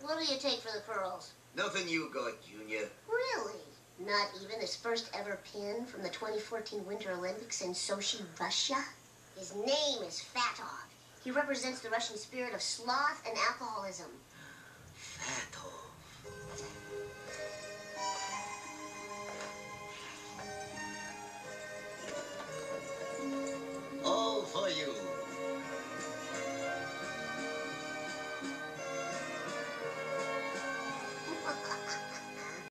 What do you take for the pearls? Nothing you got, Junior. Really? Not even his first ever pin from the 2014 Winter Olympics in Sochi, Russia? His name is Fatov. He represents the Russian spirit of sloth and alcoholism. Fatov.